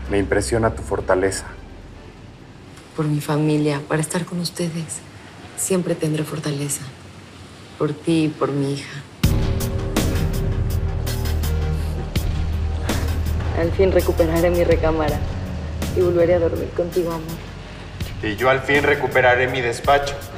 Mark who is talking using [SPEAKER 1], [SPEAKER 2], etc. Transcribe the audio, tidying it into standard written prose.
[SPEAKER 1] Me impresiona tu fortaleza.
[SPEAKER 2] Por mi familia, para estar con ustedes. Siempre tendré fortaleza. Por ti y por mi hija. Al fin recuperaré mi recámara y volveré a dormir contigo, amor.
[SPEAKER 1] Y yo al fin recuperaré mi despacho.